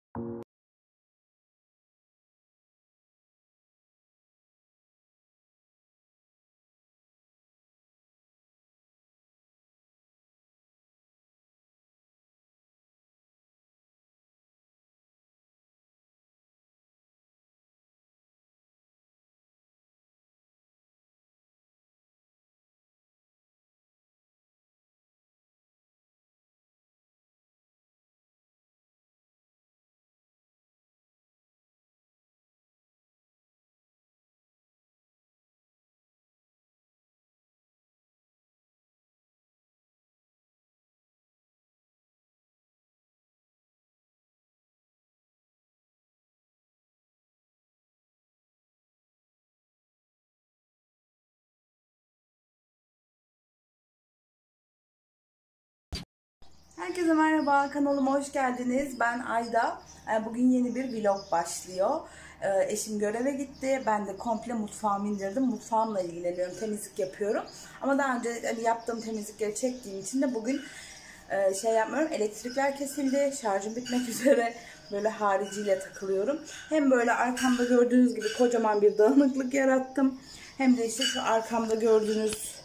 Herkese merhaba, kanalıma hoş geldiniz. Ben Ayda. Bugün yeni bir vlog başlıyor. Eşim göreve gitti. Ben de komple mutfağımı indirdim. Mutfağımla ilgileniyorum, temizlik yapıyorum. Ama daha önce yaptığım temizlikleri çektiğim için de bugün şey yapmıyorum. Elektrikler kesildi, şarjım bitmek üzere. Böyle hariciyle takılıyorum. Hem böyle arkamda gördüğünüz gibi kocaman bir dağınıklık yarattım. Hem de işte şu arkamda gördüğünüz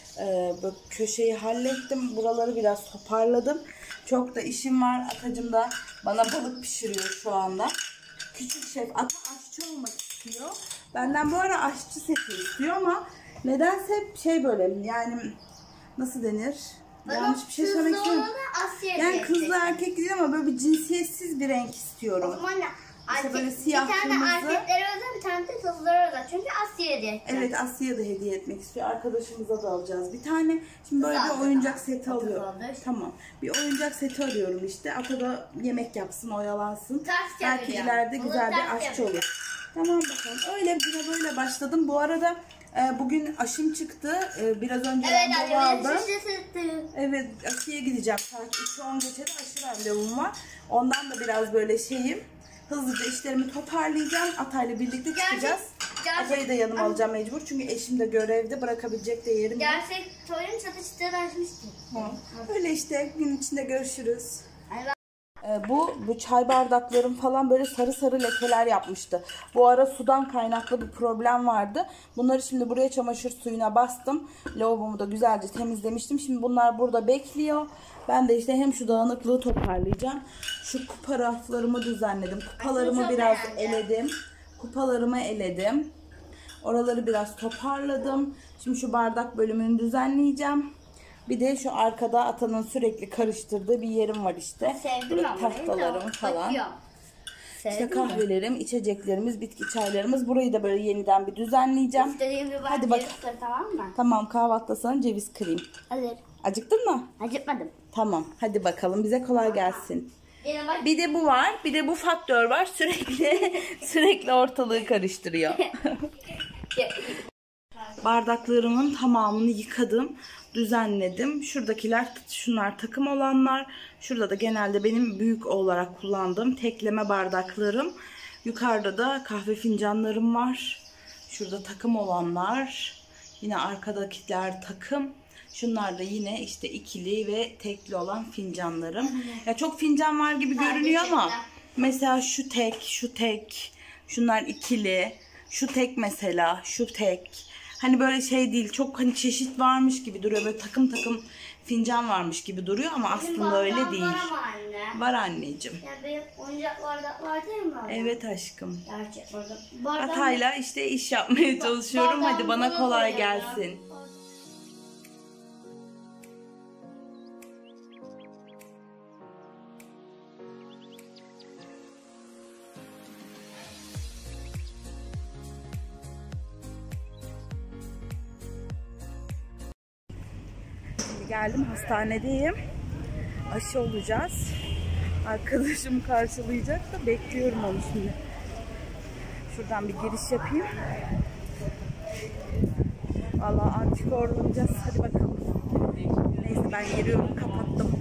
bu köşeyi hallettim. Buraları biraz toparladım. Çok da işim var. Atacım da bana balık pişiriyor şu anda. Küçük şef. Ata aşçı olmak istiyor. Benden bu ara aşçı seti istiyor ama nedense şey böyle, yani nasıl denir? Yanlış bir şey söylemek istiyorum. Yani kızlı erkek değil ama böyle bir cinsiyetsiz bir renk istiyorum. İşte böyle siyah, bir tane kırmızı. erkeklere özel, bir tane de kızlara özel. Çünkü Asya'ya hediye edeceğim. Evet, Asya'ya da hediye etmek istiyor. Arkadaşımıza da alacağız bir tane. Şimdi böyle bir oyuncak seti alıyorum. Tamam. Bir oyuncak seti arıyorum işte. Ata da yemek yapsın, oyalansın. Belki ileride güzel bir aşçı olur. Tamam bakalım. Öyle güne böyle başladım. Bu arada bugün aşım çıktı. Biraz önce randevu aldım. Evet, aşıya gideceğim. Saat 3:10 geçe de aşı randevum var. Ondan da biraz böyle şeyim. Hızlıca işlerimi toparlayacağım. Atayla birlikte çıkacağız. Atayı da yanıma alacağım mecbur. Çünkü eşim de görevde, bırakabilecek de yerim yok. Gerçek toyun çatıştığını açmıştım. Öyle işte, gün içinde görüşürüz. Bu çay bardaklarım falan böyle sarı sarı lekeler yapmıştı. Bu ara sudan kaynaklı bir problem vardı. Bunları şimdi buraya çamaşır suyuna bastım. Lavabomu da güzelce temizlemiştim. Şimdi bunlar burada bekliyor. Ben de işte hem şu dağınıklığı toparlayacağım. Şu kupa raflarımı düzenledim. Kupalarımı biraz eledim. Kupalarımı eledim. Oraları biraz toparladım. Şimdi şu bardak bölümünü düzenleyeceğim. Bir de şu arkada Atanın sürekli karıştırdığı bir yerim var işte. Burada tahtalarım falan. İşte kahvelerim, içeceklerimiz, bitki çaylarımız. Burayı da böyle yeniden bir düzenleyeceğim. Hadi bak. Tamam mı? Tamam, kahvaltıda sana ceviz kırayım. Hazır. Acıktın mı? Acıkmadım. Tamam. Hadi bakalım. Bize kolay gelsin. Bir de bu var. Bir de bu faktör var. Sürekli ortalığı karıştırıyor. Bardaklarımın tamamını yıkadım, düzenledim. Şuradakiler, şunlar takım olanlar. Şurada da genelde benim büyük olarak kullandığım tekleme bardaklarım. Yukarıda da kahve fincanlarım var. Şurada takım olanlar. Yine arkadakiler takım. Şunlar da yine işte ikili ve tekli olan fincanlarım. Ya çok fincan var gibi görünüyor ama mesela şu tek, şu tek, şunlar ikili, şu tek mesela, şu tek. Hani böyle şey değil, çok hani çeşit varmış gibi duruyor. Böyle takım takım fincan varmış gibi duruyor ama aslında öyle değil. Var anneciğim. Ya benim oyuncak bardaklar değil mi? Evet aşkım. Gerçek bardak. Atayla işte iş yapmaya çalışıyorum. Hadi bana kolay gelsin. Geldim, hastanedeyim. Aşı olacağız. Arkadaşım karşılayacak da bekliyorum onu şimdi. Şuradan bir giriş yapayım. Vallahi antikorlanacağız. Hadi bakalım. Neyse ben giriyorum, kapattım.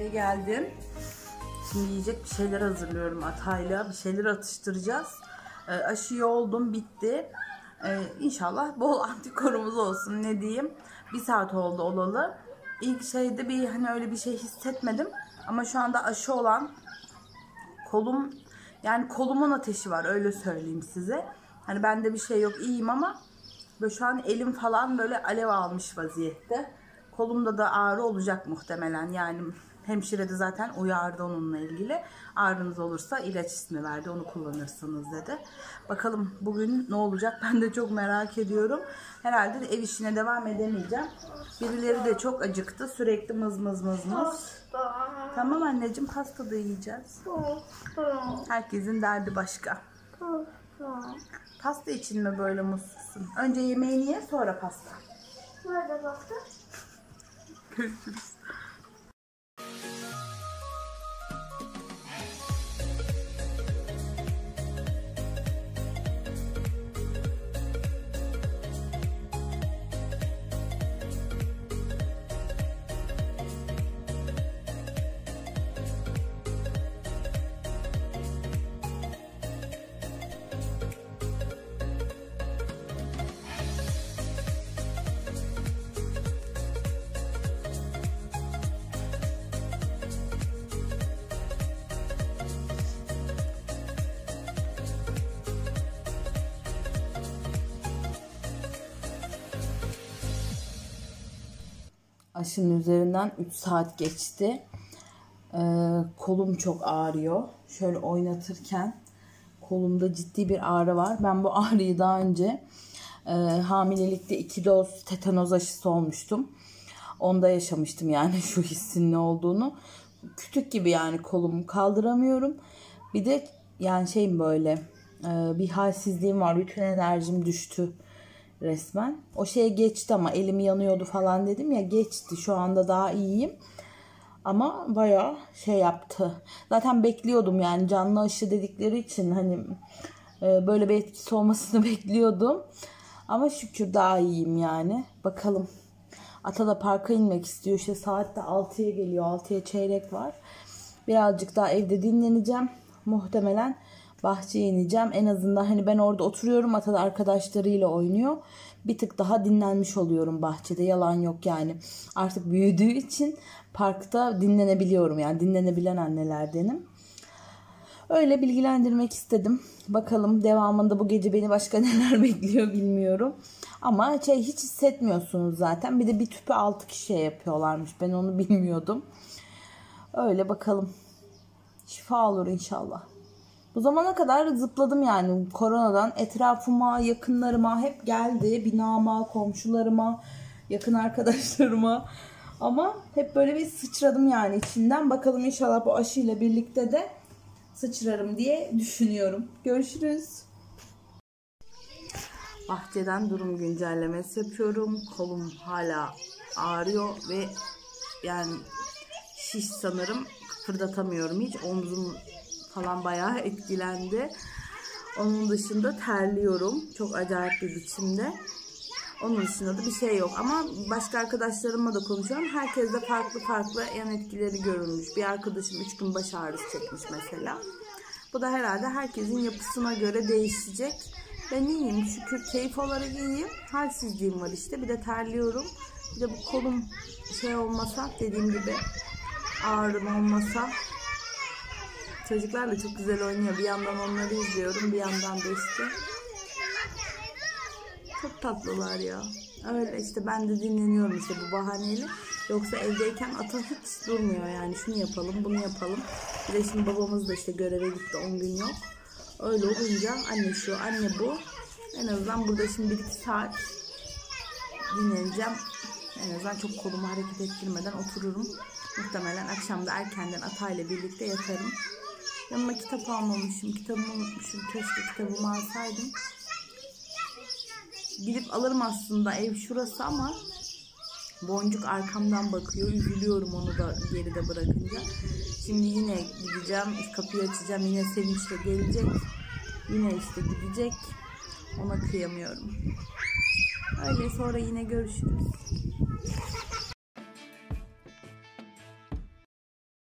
Eve geldim. Şimdi yiyecek bir şeyler hazırlıyorum Atay'la. Bir şeyler atıştıracağız. Aşıyı oldum, bitti. İnşallah bol antikorumuz olsun, ne diyeyim. 1 saat oldu olalı. İlk şeyde bir hani öyle bir şey hissetmedim. Ama şu anda aşı olan kolum, yani kolumun ateşi var, öyle söyleyeyim size. Hani bende bir şey yok, iyiyim ama böyle şu an elim falan böyle alev almış vaziyette. Kolumda da ağrı olacak muhtemelen. Yani hemşire de zaten uyardı onunla ilgili. Ağrınız olursa ilaç ismi verdi, onu kullanırsınız dedi. Bakalım bugün ne olacak, ben de çok merak ediyorum. Herhalde ev işine devam edemeyeceğim. Birileri de çok acıktı. Sürekli mız mız mız mız. Tamam anneciğim, pasta da yiyeceğiz. Herkesin derdi başka. Pasta için mi böyle mutsuzsun? Önce yemeğini ye, sonra pasta. Nerede pasta? Görüşürüz. Aşının üzerinden 3 saat geçti. Kolum çok ağrıyor. Şöyle oynatırken kolumda ciddi bir ağrı var. Ben bu ağrıyı daha önce hamilelikte 2 doz tetanoz aşısı olmuştum. Onda yaşamıştım yani şu hissin ne olduğunu. Kütük gibi yani, kolumu kaldıramıyorum. Bir de yani şeyim böyle bir halsizliğim var. Bütün enerjim düştü resmen. O şeye geçti ama elim yanıyordu falan dedim ya, geçti. Şu anda daha iyiyim. Ama bayağı şey yaptı. Zaten bekliyordum yani, canlı aşı dedikleri için hani böyle bir etkisi olmasını bekliyordum. Ama şükür daha iyiyim yani. Bakalım. Ata da parka inmek istiyor. İşte saat de 6'ya geliyor. 6'ya çeyrek var. Birazcık daha evde dinleneceğim. Muhtemelen bahçeye ineceğim. En azından hani ben orada oturuyorum. Ata da arkadaşlarıyla oynuyor. Bir tık daha dinlenmiş oluyorum bahçede. Yalan yok yani. Artık büyüdüğü için parkta dinlenebiliyorum. Yani dinlenebilen annelerdenim. Öyle bilgilendirmek istedim. Bakalım devamında bu gece beni başka neler bekliyor bilmiyorum. Ama hiç hissetmiyorsunuz zaten. Bir de bir tüpü 6 kişiye yapıyorlarmış. Ben onu bilmiyordum. Öyle bakalım. Şifa olur inşallah. Bu zamana kadar zıpladım yani koronadan. Etrafıma, yakınlarıma hep geldi. Binama, komşularıma, yakın arkadaşlarıma. Ama hep böyle bir sıçradım yani içinden. Bakalım inşallah bu aşıyla birlikte de sıçrarım diye düşünüyorum. Görüşürüz. Bahçeden durum güncellemesi yapıyorum. Kolum hala ağrıyor ve yani şiş sanırım, kıpırdatamıyorum hiç. Omzum falan bayağı etkilendi. Onun dışında terliyorum. Çok acayip bir biçimde. Onun dışında da bir şey yok. Ama başka arkadaşlarımla da konuşuyorum. Herkeste farklı farklı yan etkileri görülmüş. Bir arkadaşım 3 gün baş ağrısı çekmiş mesela. Bu da herhalde herkesin yapısına göre değişecek. Ben iyiyim. Şükür keyif olarak iyiyim. Halsizliğim var işte. Bir de terliyorum. Bir de bu kolum şey olmasa, dediğim gibi ağrım olmasa. Çocuklar da çok güzel oynuyor. Bir yandan onları izliyorum. Bir yandan da işte. Çok tatlılar ya. Öyle işte ben de dinleniyorum işte bu bahaneyle. Yoksa evdeyken Ata hiç durmuyor yani. Şunu yapalım, bunu yapalım. Bir de şimdi babamız da işte göreve gitti. 10 gün yok. Öyle olunca anne şu, anne bu. En azından burada şimdi 1-2 saat dinleneceğim. En azından çok kolumu hareket ettirmeden otururum. Muhtemelen akşam da erkenden Atay'la birlikte yatarım. Yanıma kitap almamışım. Kitabımı unutmuşum. Keşke kitabımı alsaydım. Gidip alırım aslında, ev şurası ama Boncuk arkamdan bakıyor. Üzülüyorum onu da geride bırakınca. Şimdi yine gideceğim. Kapıyı açacağım. Yine Sevinç'le gelecek. Yine işte gidecek. Ona kıyamıyorum. Öyle sonra yine görüşürüz.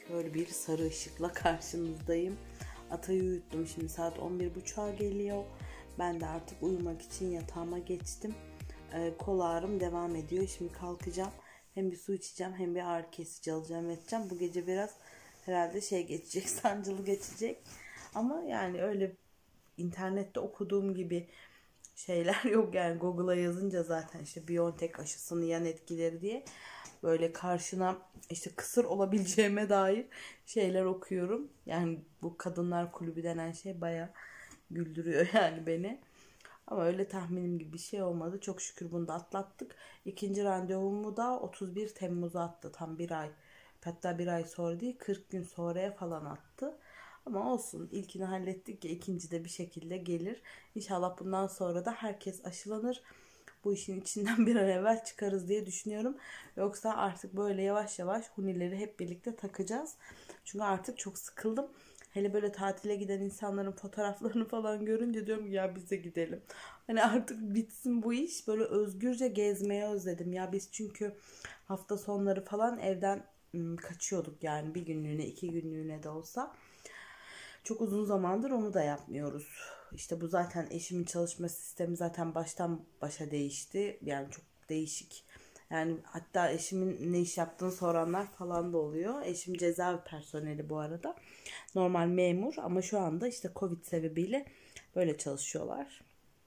Böyle bir sarı ışıkla karşınızdayım. Atayı uyuttum. Şimdi saat 11.30'a geliyor. Ben de artık uyumak için yatağıma geçtim. Kol ağrım devam ediyor. Şimdi kalkacağım. Hem bir su içeceğim hem bir ağrı kesici alacağım, yatacağım. Bu gece biraz herhalde geçecek, sancılı geçecek. Ama yani öyle internette okuduğum gibi şeyler yok yani. Google'a yazınca zaten işte BioNTech aşısının yan etkileri diye böyle karşına işte kısır olabileceğime dair şeyler okuyorum. Yani bu kadınlar kulübü denen şey bayağı güldürüyor yani beni. Ama öyle tahminim gibi bir şey olmadı. Çok şükür bunu da atlattık. İkinci randevumu da 31 Temmuz'a attı. Tam bir ay. Hatta bir ay sonra değil, 40 gün sonraya falan attı. Ama olsun, ilkini hallettik ya, ikinci de bir şekilde gelir. İnşallah bundan sonra da herkes aşılanır. Bu işin içinden bir an evvel çıkarız diye düşünüyorum. Yoksa artık böyle yavaş yavaş hunileri hep birlikte takacağız. Çünkü artık çok sıkıldım. Hele böyle tatile giden insanların fotoğraflarını falan görünce diyorum ki ya biz de gidelim. Hani artık bitsin bu iş. Böyle özgürce gezmeye özledim. Ya biz çünkü hafta sonları falan evden kaçıyorduk yani, bir günlüğüne 2 günlüğüne de olsa. Çok uzun zamandır onu da yapmıyoruz. İşte bu zaten eşimin çalışma sistemi zaten baştan başa değişti. Yani çok değişik. Yani hatta eşimin ne iş yaptığını soranlar falan da oluyor. Eşim cezaevi personeli bu arada. Normal memur ama şu anda işte Covid sebebiyle böyle çalışıyorlar.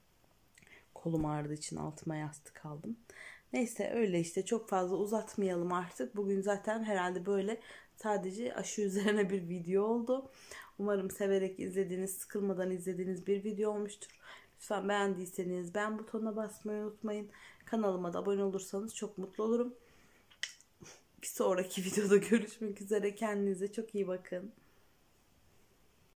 Kolum ağrıdığı için altıma yastık aldım. Neyse öyle işte, çok fazla uzatmayalım artık. Bugün zaten herhalde böyle sadece aşı üzerine bir video oldu. Umarım severek izlediğiniz, sıkılmadan izlediğiniz bir video olmuştur. Lütfen beğendiyseniz beğen butonuna basmayı unutmayın. Kanalıma da abone olursanız çok mutlu olurum. Bir sonraki videoda görüşmek üzere. Kendinize çok iyi bakın.